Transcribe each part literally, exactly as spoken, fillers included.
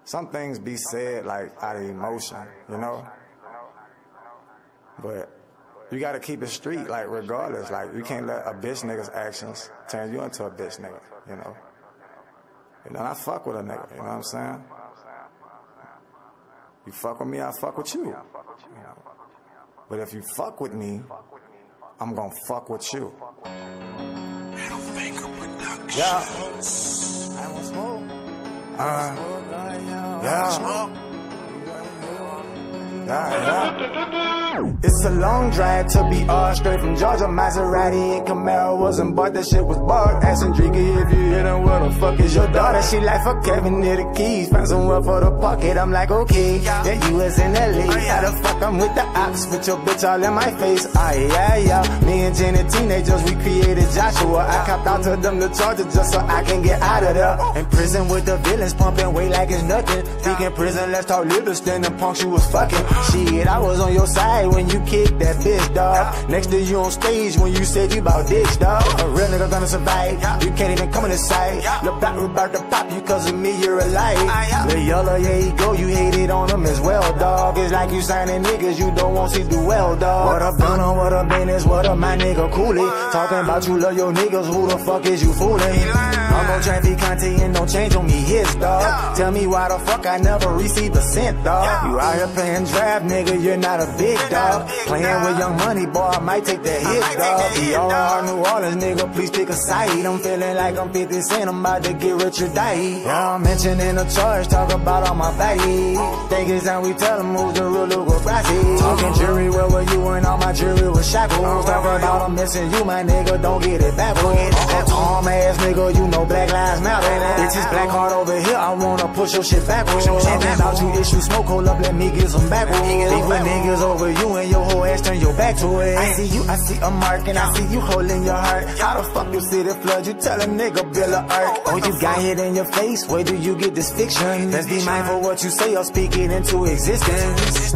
some things be said like out of emotion, you know? But you gotta keep it street, like regardless. Like you can't let a bitch nigga's actions turn you into a bitch nigga, you know? You know, I fuck with a nigga, you know what I'm saying? You fuck with me, I fuck with you. you know? But if you fuck with me, I'm gonna fuck with you. Yeah. Uh, yeah. Yeah, yeah. It's a long drive to be all straight from Georgia. Maserati and Camaro wasn't bought, that shit was bought. Asking Drinky if you hit him, where the fuck is your daughter? She like, fuck Kevin, near the keys. Find somewhere for the pocket, I'm like, okay. Yeah, you was in L A. How the fuck I'm with the ops? With your bitch all in my face. Ah, yeah, yeah. Me and Jenny teenagers, we created Joshua. I copped out to them the charges just so I can get out of there. In prison with the villains, pumping weight like it's nothing. Speaking prison, let's talk Livingston. The punks you was fucking. Shit, I was on your side when you kicked that bitch, dog. Next to you on stage when you said you bout ditch, dog. A real nigga gonna survive. You can't even come in the sight. Look back, we're about to pop you cause of me, you're alive. The yellow, yeah, you go, you hated on them as well, dog. It's like you signing niggas you don't want to do well, dog. What up, Gunna, what up, Dennis, what up, my nigga Cooley? Talking about you love your niggas, who the fuck is you fooling? I'm gon' traffic Conte and don't change on me hits, dog. Tell me why the fuck I never received a cent, dog. You out here playing draft, nigga, you're not a big dog. Playing with Young Money, boy, I might take that hit, dog. E R R New Orleans, nigga, please pick a side. I'm feeling like I'm fifty cent, I'm about to get rich or die. Yeah, I'm mentioning the charge, talk about all my body. Think it's time we tell them who's the real Lugo Brasi. Talking jury, where were you when all my jury was shackles? Talking about I'm missing you, my nigga, don't get it backwards. Tom ass nigga, you know Black Lives Matter. Bitches black heart over here, I wanna push your shit backwards. Talking about you issue smoke, hold up, let me get some backwards. Big with niggas over you and your whole ass turn your back to it. I see you, I see a mark, and I see you holding your heart. How the fuck you see the flood? You tell a nigga build a arc. Oh, you got hit in your face, where do you get this fiction? Let's be mindful what you say or speak it into existence.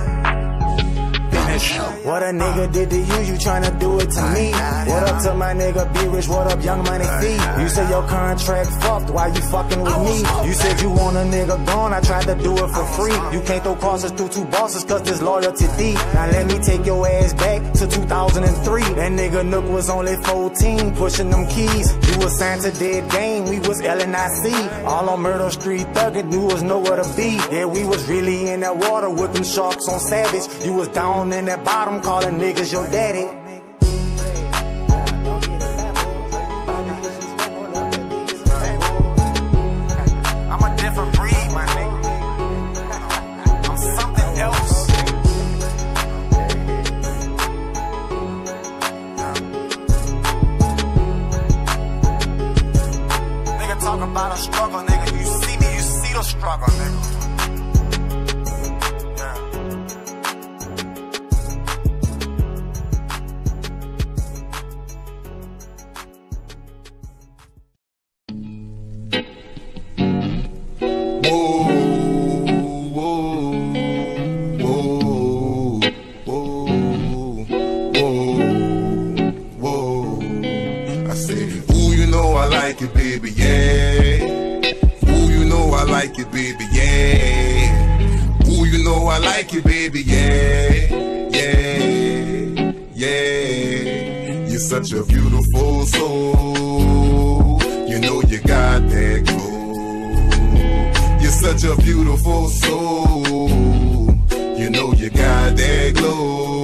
What a nigga did to you, you tryna do it to me. What up to my nigga B Rich, what up Young Money Fee? You said your contract fucked, why you fucking with me? You said you want a nigga gone, I tried to do it for free. You can't throw crosses through two bosses cause there's loyalty deep. Now let me take your ass back to two thousand three. That nigga Nook was only fourteen, pushing them keys. You was signed to Dead Game, we was L N I C. All on Murder Street thuggin', knew was nowhere to be. Yeah, we was really in that water with them sharks on Savage. You was down in that bottom, calling niggas your daddy. I'm a different breed, my nigga. I'm something else. Nigga talk about a struggle, nigga. You see me, you see the struggle, nigga. Baby, yeah. Ooh, you know I like it, baby, yeah. Ooh, you know I like it, baby, yeah. Yeah, yeah. You're such a beautiful soul. You know you got that glow. You're such a beautiful soul. You know you got that glow.